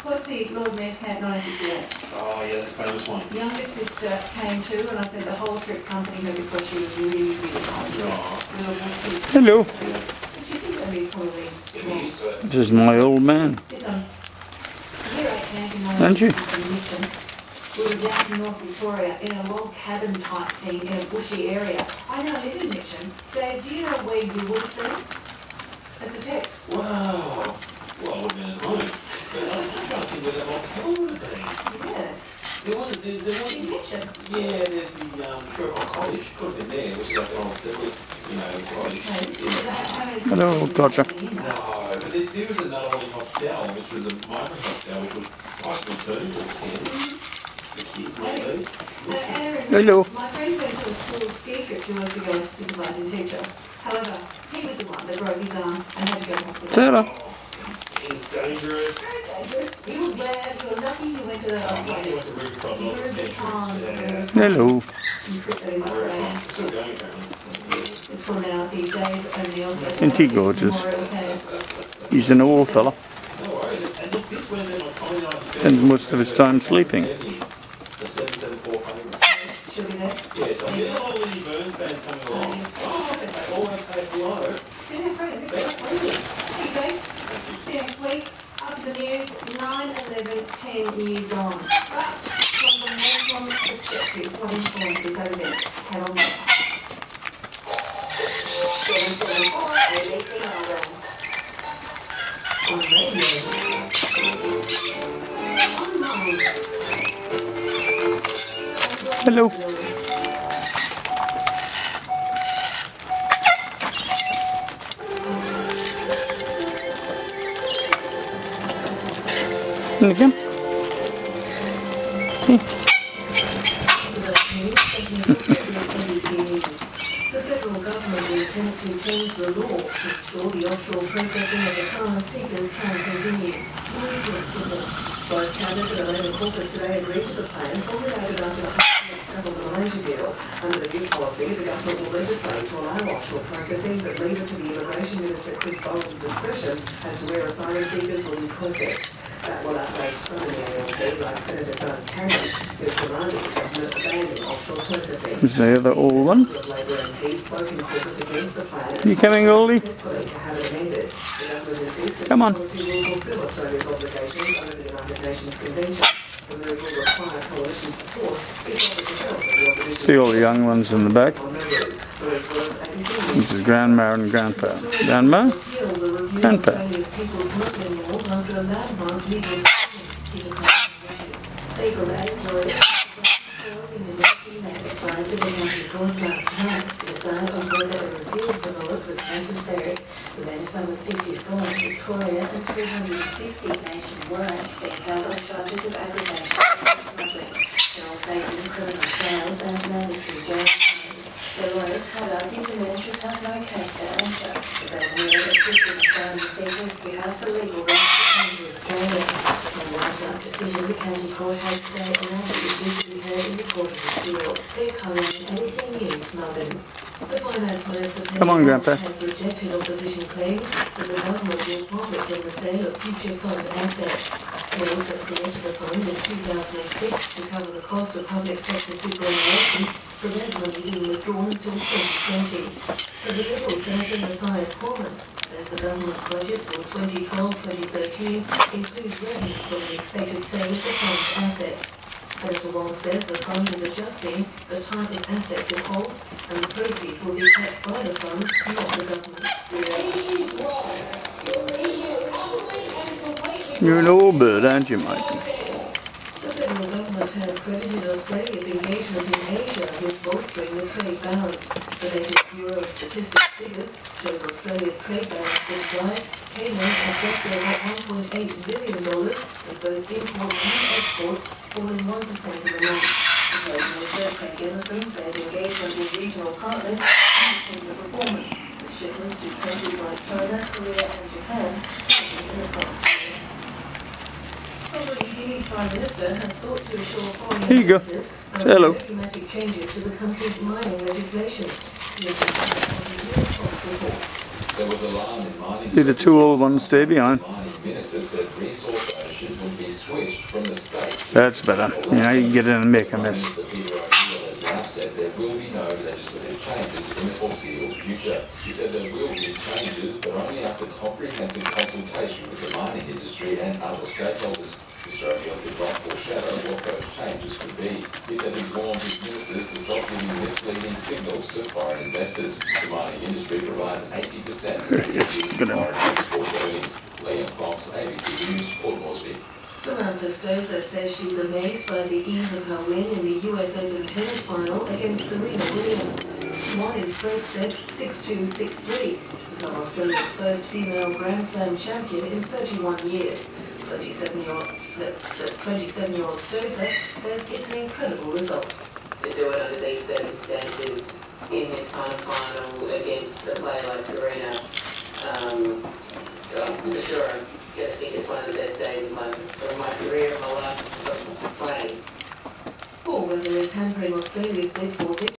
Quincy Lord Mayor's Camp 1968. Oh yeah, that's famous one. Youngest sister came too, and I spent the whole trip comforting her because she was really, really hard. Hello. She thinks that'd be probably wrong. This is my old man. This one. Year 8 camping on Aren't you? Mission. We were down in North Victoria in a log cabin type thing in a bushy area. I know, you didn't mention. Dave, do you know where you would have been? It's a text. Wow. Well, I would have been at home. But I'm trying to think where that hotel would have been. Yeah. There was You mentioned. yeah, there's the Kirkon College. Could have been there, which is like an old settlers, college. Hello, gotcha. No, but there was another one in Hostel, which was a migrant hostel, which was quite an alternative for the kids, maybe. Hello. My friend went to a school ski trip 2 months ago as a supervising teacher. However, he was the one that broke his arm and had to go to hospital. Sarah. It's dangerous. Very dangerous. You were glad, you were lucky you went to the hospital. Hello. Still going, apparently. It's called now these days O'Neill. Isn't he gorgeous? He's an old fella. No worries. And look, this Wednesday night, comedy night. Spends most of his time sleeping. The 774 favourite. She'll be there. Yes, I'm getting a lot of Lily Burns fans coming along. Oh, they always say hello. See you next week. See you, Dave. See you next week. After the news, 9/11, 10 years on. But from the Muslim perspective, what influence is over there? Head on back. 774 ABC Melbourne. On radio. Online. Hello. And again. The federal government will attempt to change the law to ensure the offshore processing of asylum seekers can continue. Both Cabinet and the Labour caucus today agreed to the plan formulated after the settled the Malaysia deal. Under the new policy, the government will legislate to allow offshore processing, but leave it to the Immigration Minister Chris Bowen's discretion as to where asylum seekers will be processed. That will outrage some in the ALP, like Senator Doug Cameron, who has demanded the government abandon offshore processing. Is there the old one? The Labour MPs spoke in caucus against the plan. You coming, Goldie? Successfully to have it amended. The government insists that Come on. the policy will fulfil Australia's obligations under the United Nations Convention. The move will require coalition support if not the development of the opposition. See all the young ones in the back. This is Grandma and Grandpa. Grandma? Grandpa. Victoria and 350 nationwide being held on charges of aggregation, criminal trials and mandatory jail time. Their lawyers had argued the ministry found no case to answer, but they knew that assisting asylum seekers who have the legal right to come to Australia. On last decision, the county court has today announced it is to be heard in the Court of Appeal. They're calling ABC News, Melbourne. The Finance Minister Come on, Grandpa. has rejected opposition claims that the government will profit from the sale of future fund assets. Sales that created a fund in 2006 to cover the cost of public sector superannuation prevent money being withdrawn until 2020. The Liberal Senator Matthias Cormann says the government's budget for 2012-2013 includes revenue from the expected sale of the fund's assets. Senator Wong says the fund is adjusting the type of assets it holds and the proceeds will be kept by the fund, not the government. You're an old bird, aren't you, Mike? The federal government has credited Australia's engagement in Asia with bolstering the trade balance. The latest Bureau of Statistics figures shows Australia's trade balance this rise came in at just over $1.8 billion, with both imports and exports falling 1% in the month. The Trade Minister, Craig Ellison, says engagement with regional partners underpins the performance, with shipments to countries like China, Korea and Japan in the past year. The Guinea's Prime Minister has sought to assure foreign Here you go. investors Say hello. diplomatic changes to the country's mining legislation. There was alarm in mining. See the two old ones stay behind. Mining minister said resource ownership ownership would be switched from the state to That's better. You know, you can get in the mick on this. Minister Peter O'Neill has now said there will be no legislative changes in the foreseeable future. He said there will be changes, but only after comprehensive consultation with the mining industry and other stakeholders. Mr O'Neill did not foreshadow what those changes could be. He said he's warned his ministers to stop giving misleading signals to foreign investors. The mining industry provides 80% of the Yes, good foreign export earnings. Liam Fox, ABC News, Port Moresby. Samantha Stosur says she's amazed by the ease of her win in the US Open tennis final against Serena Williams. She won in straight sets 6-2, 6-3, to become Australia's first female Grand Slam champion in 31 years. 27-year-old Stosur says it's an incredible result. To do it under these circumstances in this kind of final against a player like Serena, I'm sure I think it's one of the best days of my career, of my life, of playing. Poor weather is hampering Australia's bid for victory.